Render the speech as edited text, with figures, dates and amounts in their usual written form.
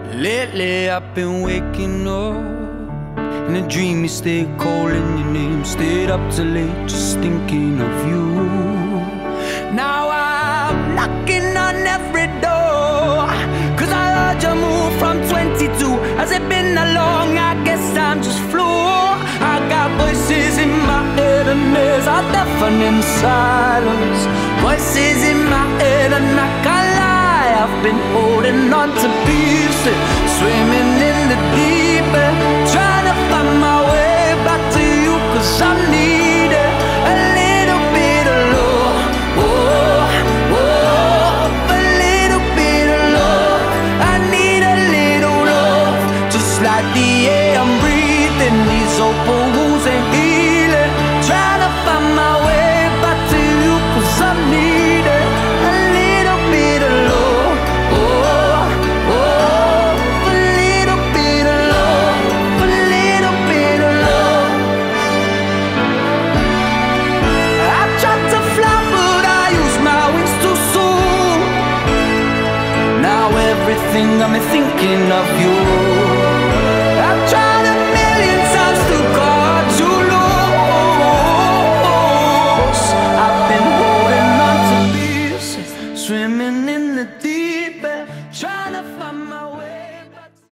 Lately I've been waking up in a dream, you stay calling your name. Stayed up till late just thinking of you. Now I'm knocking on every door, cause I heard you move from 22. Has it been that long? I guess I'm just floored. I got voices in my head and there's a deafening silence. Voices in my head and I can't lie, I've been holding on to pieces, swimming in the deep end, trying to find my way back to you, cause I need it, a little bit of love, oh, oh, a little bit of love. I need a little love, just like the air I'm breathing. These open wounds ain't healing, trying to find my way back to you, cause I need it, a little bit of love, oh, oh, a little bit of love, a little bit of love. I tried to fly but I used my wings too soon. Now everything got me thinking of you. I've tried a million